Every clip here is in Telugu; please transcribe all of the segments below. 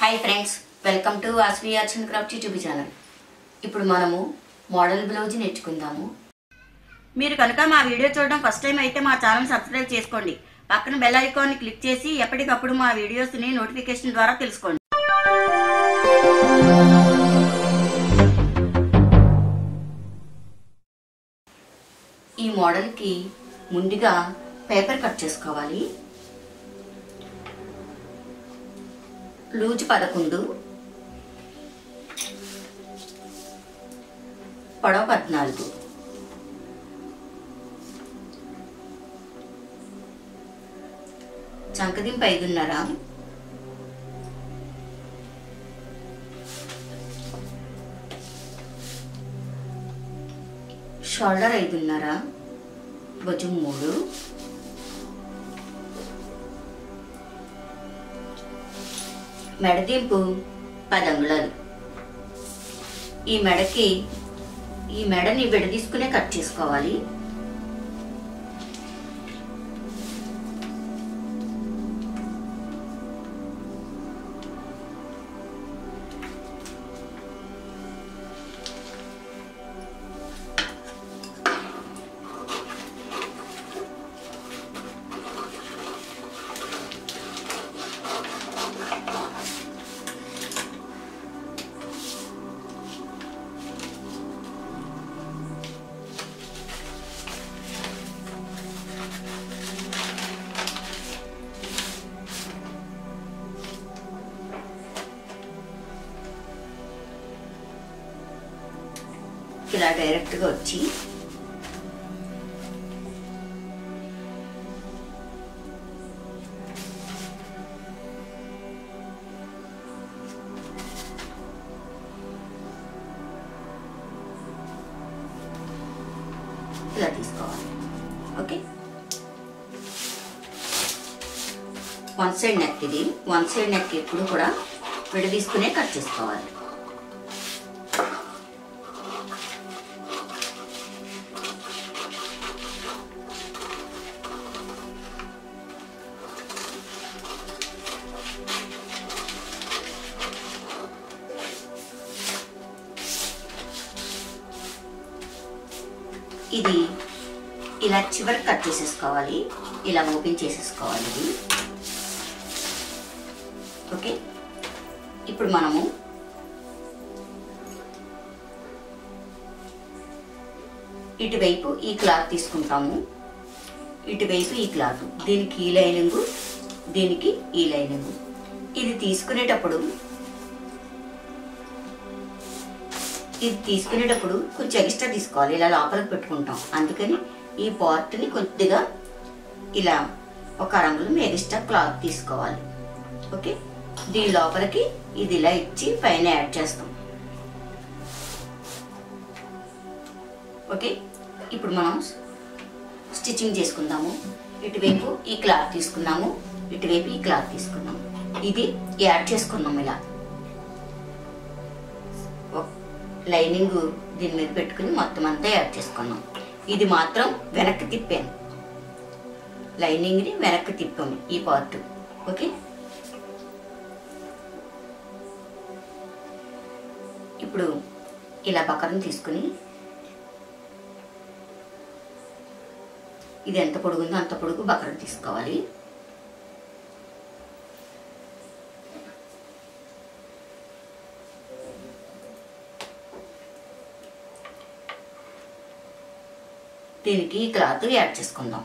Hi friends, welcome to Vasavi arts and craft YouTube channel. ఇప్పుడు మనము మోడల్ బ్లౌజ్ నేర్చుకుందాము. మీరు కనుక మా వీడియో చూడడం ఫస్ట్ టైం అయితే మా ఛానల్ సబ్స్క్రైబ్ చేసుకోండి. పక్కన బెల్ ఐకాన్ని క్లిక్ చేసి ఎప్పటికప్పుడు మా వీడియోస్ని నోటిఫికేషన్ ద్వారా తెలుసుకోండి. ఈ మోడల్కి ముందుగా పేపర్ కట్ చేసుకోవాలి. లూజ్ 11, పొడవు 14. చంకదింపు 5.5, షోల్డర్ 5.5, భుజం 3, మెడదింపు 10 అంగుళాలు. ఈ మెడని విడదీసుకునే కట్ చేసుకోవాలి. ఇలా డైరెక్ట్గా వచ్చి ఇలా తీసుకోవాలి. Okay, one side neck. ఇది వన్ సైడ్ నెక్ ఎప్పుడు కూడా విడదీసుకునే కట్ చేసుకోవాలి. ఇది ఇలా చివరికి కట్ చేసేసుకోవాలి. ఇలా ఓపెన్ చేసేసుకోవాలి ఇది. ఓకే, ఇప్పుడు మనము ఇటువైపు ఈ క్లాత్ తీసుకుంటాము, ఇటువైపు ఈ క్లాత్. దీనికి ఈ లైనింగు, దీనికి ఈ లైనింగు. ఇది తీసుకునేటప్పుడు కొంచెం ఎక్స్ట్రా తీసుకోవాలి. ఇలా లోపలికి పెట్టుకుంటాం, అందుకని ఈ పార్ట్ని కొద్దిగా ఇలా 1 అంగుళం ఎక్స్ట్రా క్లాత్ తీసుకోవాలి. ఓకే, దీని లోపలికి ఇది ఇలా ఇచ్చి పైన యాడ్ చేస్తాం. ఓకే, ఇప్పుడు మనం స్టిచ్చింగ్ చేసుకుందాము. ఇటువైపు ఈ క్లాత్ తీసుకున్నాము, ఇటువైపు ఈ క్లాత్ తీసుకున్నాము. ఇది యాడ్ చేసుకున్నాము. ఇలా లైనింగ్ దీని మీద పెట్టుకుని మొత్తం అంతా యాడ్ చేసుకున్నాం. ఇది మాత్రం వెనక్కి తిప్పాను, లైనింగ్ని వెనక్కి తిప్పాము ఈ పార్ట్. ఓకే, ఇప్పుడు ఇలా బకరం తీసుకుని ఇది ఎంత పొడుగుందో అంత పొడుగు బకరం తీసుకోవాలి. దీనికి క్లాత్ యాడ్ చేసుకుందాం.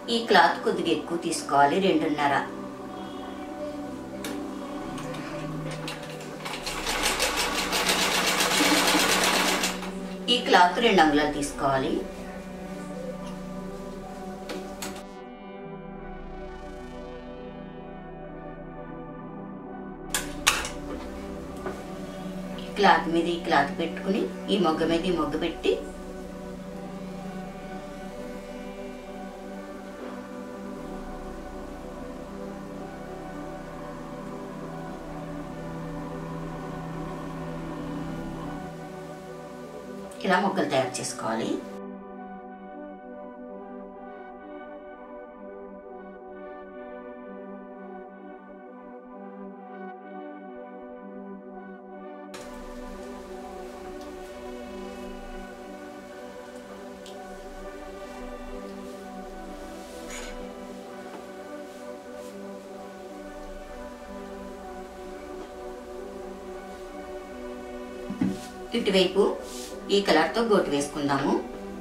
ఈ క్లాత్ కొద్దిగా ఎక్కువ తీసుకోవాలి, 2.5. ఈ క్లాత్ 2 అంగుళాలు తీసుకోవాలి. క్లాత్ మీద ఈ క్లాత్ పెట్టుకుని ఈ మొగ్గ మీద ఈ మొగ్గ పెట్టి ఇలా మొగ్గలు తయారు చేసుకోవాలి. ఇటువైపు ఈ కలర్తో గోటు వేసుకుందాము.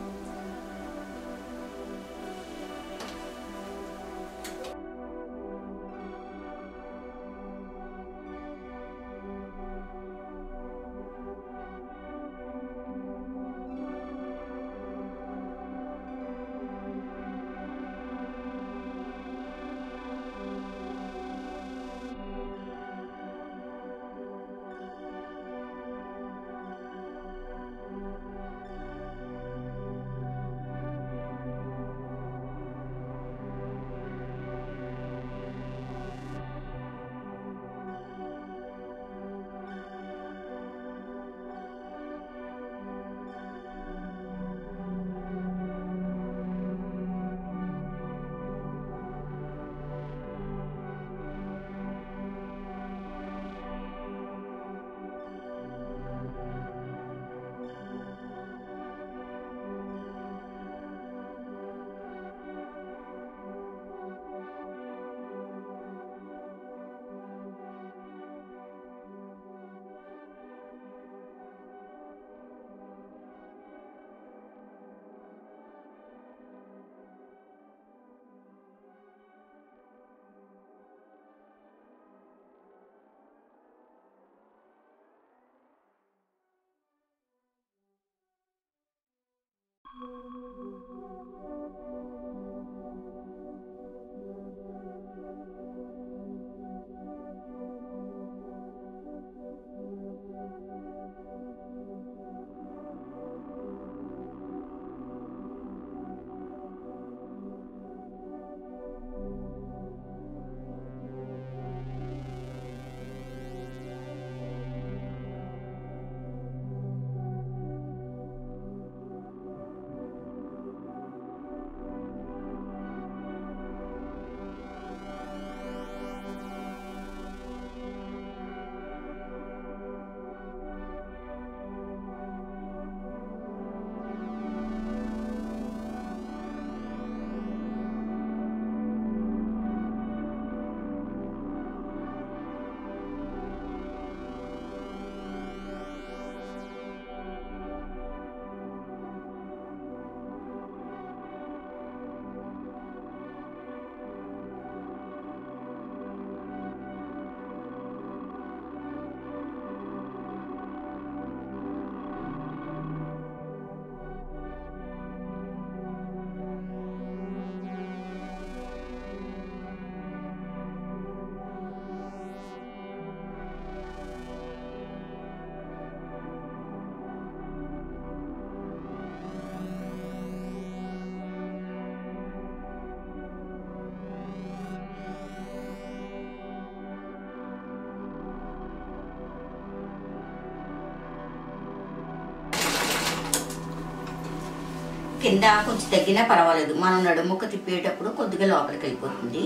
కింద కొంచెం తగ్గినా పర్వాలేదు, మనం నడుముక్క తిప్పేటప్పుడు కొద్దిగా లోపలికి వెళ్ళిపోతుంది.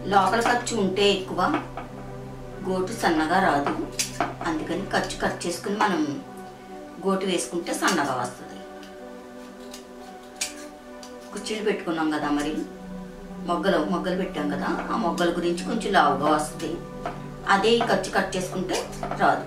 లోపల ఖర్చు ఉంటే ఎక్కువ, గోటు సన్నగా రాదు. అందుకని ఖర్చు కట్ చేసుకుని మనం గోటు వేసుకుంటే సన్నగా వస్తుంది. కుర్చీలు పెట్టుకున్నాం కదా, మరి మొగ్గలు పెట్టాం కదా, ఆ మొగ్గల గురించి కొంచెం లావుగా వస్తుంది. అదే ఈ ఖర్చు కట్ చేసుకుంటే రాదు.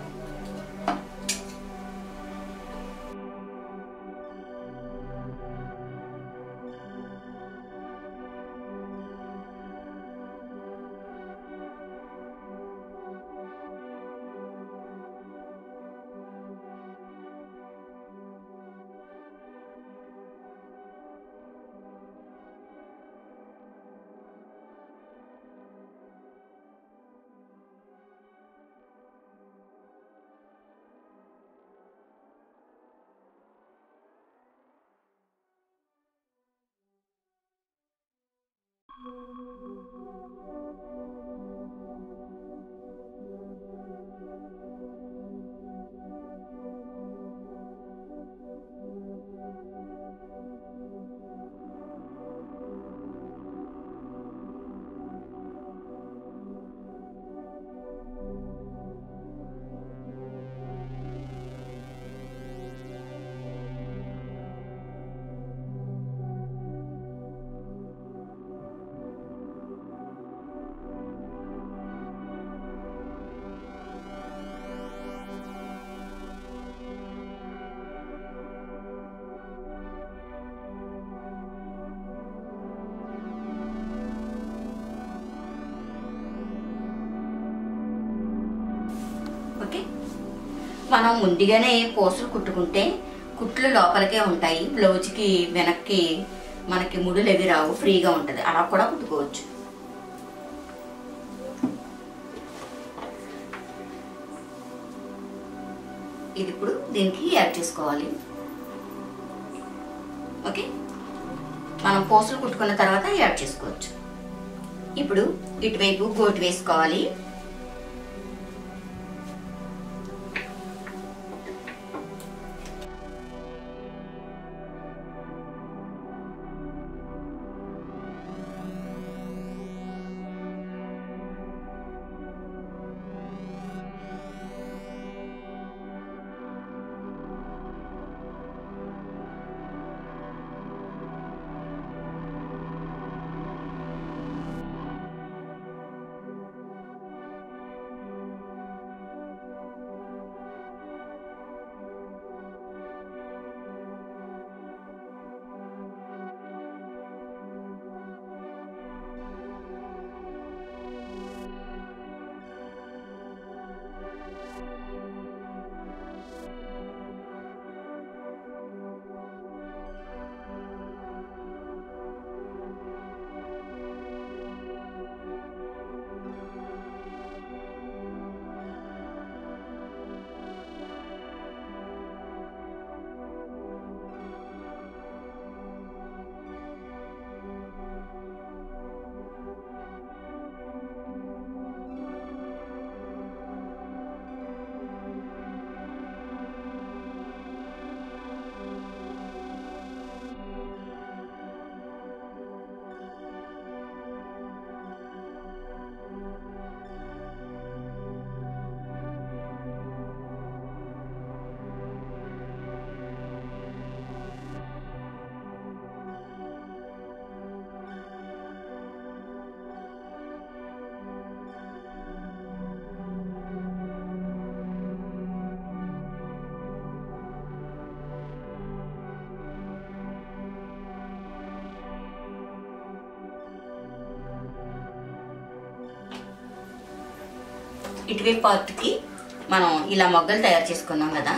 ఓకే, మనం ముందుగానే పూసలు కుట్టుకుంటే కుట్లు లోపలికే ఉంటాయి, బ్లౌజ్కి వెనక్కి మనకి ముడులు ఎవి రావు, ఫ్రీగా ఉంటుంది. అలా కూడా కుట్టుకోవచ్చు. ఇది ఇప్పుడు దీనికి యాడ్ చేసుకోవాలి. ఓకే, మనం పూసలు కుట్టుకున్న తర్వాత యాడ్ చేసుకోవచ్చు. ఇప్పుడు ఇటువైపు గోటు వేసుకోవాలి. ఇటువైపు పార్ట్కి మనం ఇలా మొగ్గలు తయారు చేసుకున్నాం కదా,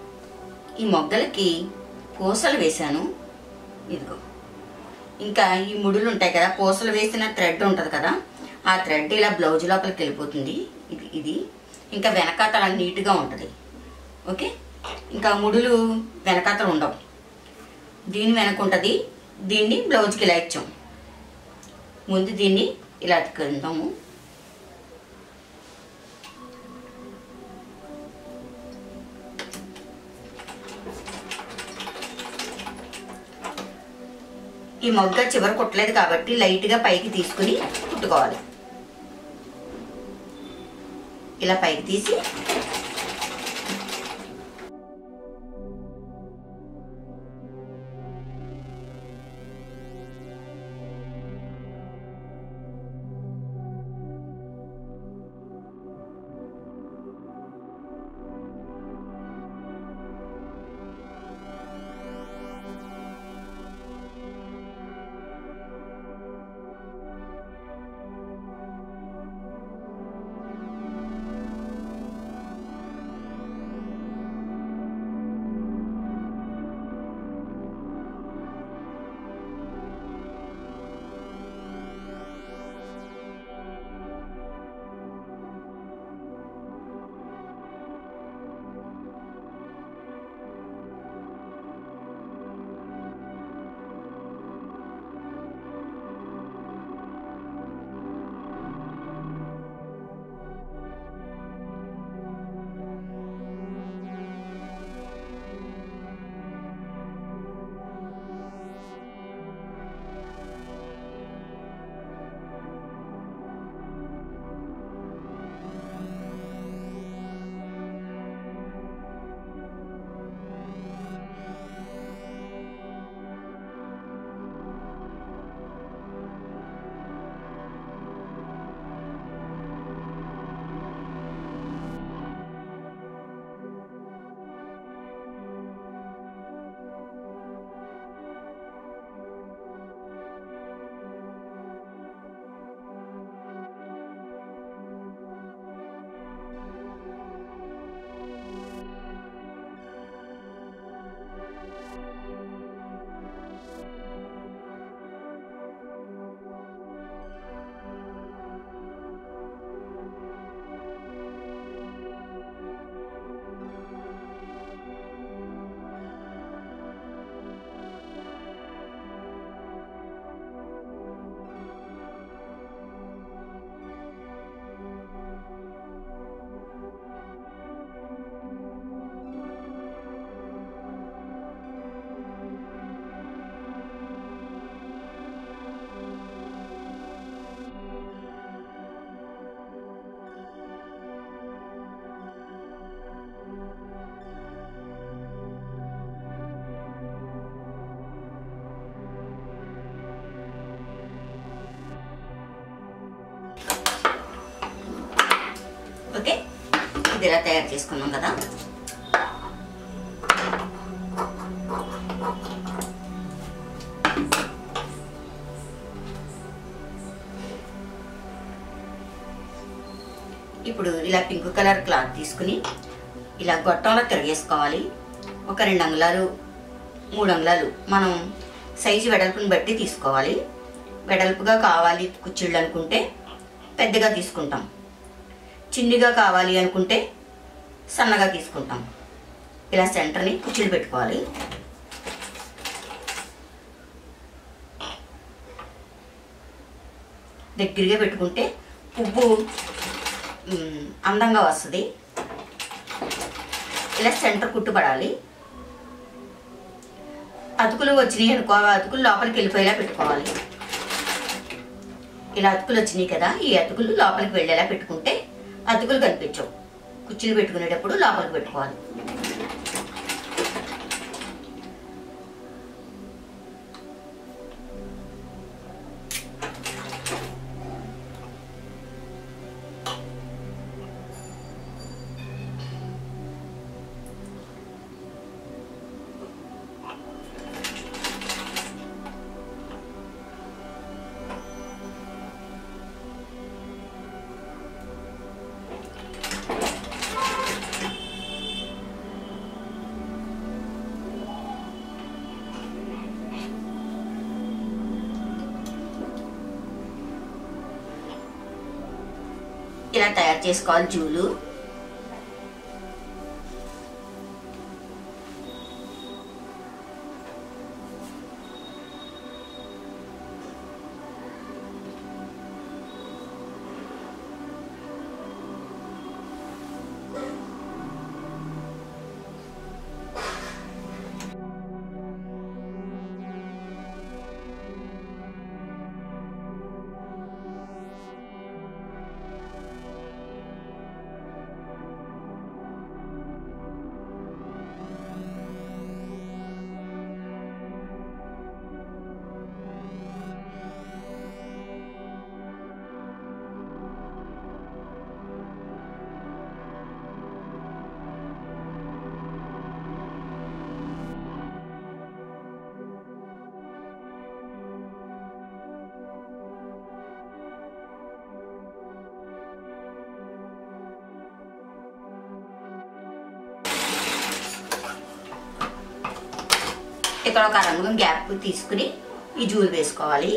ఈ మొగ్గలకి పూసలు వేసాను. ఇదిగో, ఇంకా ఈ ముడులు ఉంటాయి కదా, పూసలు వేసిన థ్రెడ్ ఉంటుంది కదా, ఆ థ్రెడ్ ఇలా బ్లౌజ్ లోపలికి వెళ్ళిపోతుంది. ఇది ఇంకా వెనకాతల నీట్గా ఉంటుంది. ఓకే, ఇంకా ముడులు వెనకాతలు ఉండవు, దీని వెనక ఉంటుంది. దీన్ని బ్లౌజ్కి ఇలా ఇచ్చాం. ముందు దీన్ని ఇలా అతుకుందాము. ఈ మొగ్గ చివర కుట్టలేదు కాబట్టి లైట్గా పైకి తీసుకుని కుట్టుకోవాలి. ఇలా పైకి తీసి ఓకే, ఇది ఇలా తయారు చేసుకున్నాం కదా. ఇప్పుడు ఇలా పింక్ కలర్ క్లాత్ తీసుకుని ఇలా గొట్టంలో తిరగేసుకోవాలి. ఒక 2 అంగుళాలు 3 అంగుళాలు మనం సైజు వెడల్పుని బట్టి తీసుకోవాలి. వెడల్పుగా కావాలి కుచ్చిళ్ళు అనుకుంటే పెద్దగా తీసుకుంటాం, చిన్నగా కావాలి అనుకుంటే సన్నగా తీసుకుంటాం. ఇలా సెంటర్ని కుచ్చిళ్ళు పెట్టుకోవాలి. దగ్గరగా పెట్టుకుంటే పువ్వు అందంగా వస్తుంది. ఇలా సెంటర్ కుట్టుపడాలి. అతుకులు వచ్చినాయి అనుకో, అతుకులు లోపలికి వెళ్ళిపోయేలా పెట్టుకోవాలి. ఇలా అతుకులు వచ్చినాయి కదా, ఈ అతుకులు లోపలికి వెళ్ళేలా పెట్టుకుంటే అతుకులు కనిపించవు. కుర్చీలు పెట్టుకునేటప్పుడు లోపలికి పెట్టుకోవాలి. ఇలా తయారు చేసుకోవాలి జూలు. ఇక్కడ ఒక రంగు గ్యాప్ తీసుకుని ఈ జూలు వేసుకోవాలి.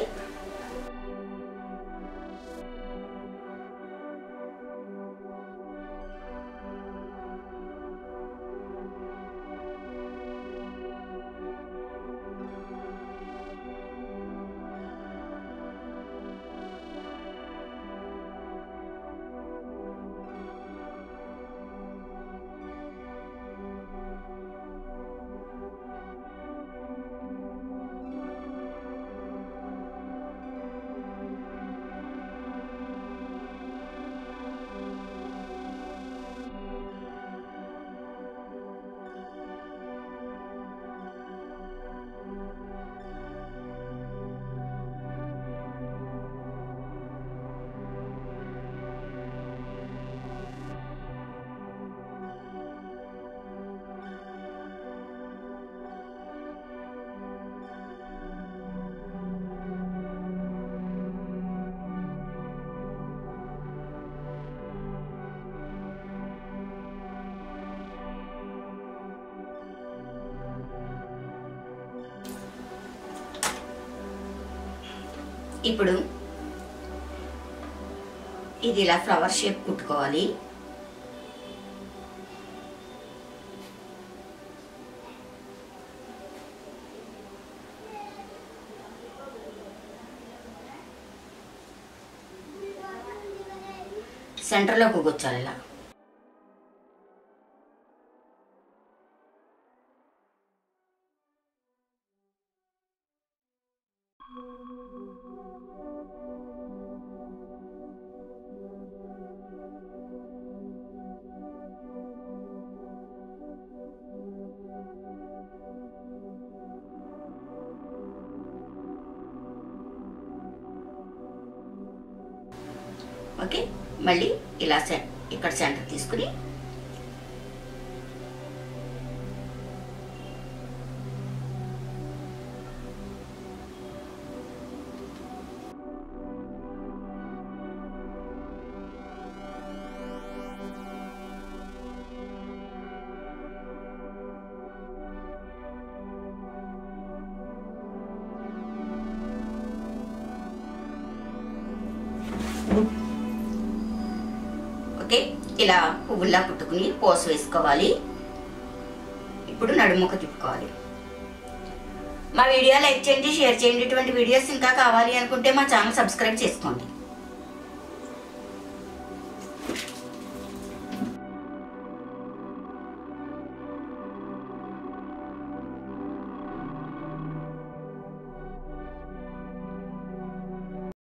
ఇప్పుడు ఇది ఇలా ఫ్లవర్ షేప్ కుట్టుకోవాలి. సెంటర్లోకి కూర్చోాలి ఇలా. ఓకే, మళ్ళీ ఇలా ఇక్కడ సెంటర్ తీసుకుని ఓకే, ఇలా పువ్వుల్లా కుట్టుకుని పోసు వేసుకోవాలి. ఇప్పుడు నడుముక తిప్పుకోవాలి. మా వీడియో లైక్ చేయండి, షేర్ చేయండి. ఇటువంటి వీడియోస్ ఇంకా కావాలి అనుకుంటే మా ఛానల్ సబ్స్క్రైబ్ చేసుకోండి.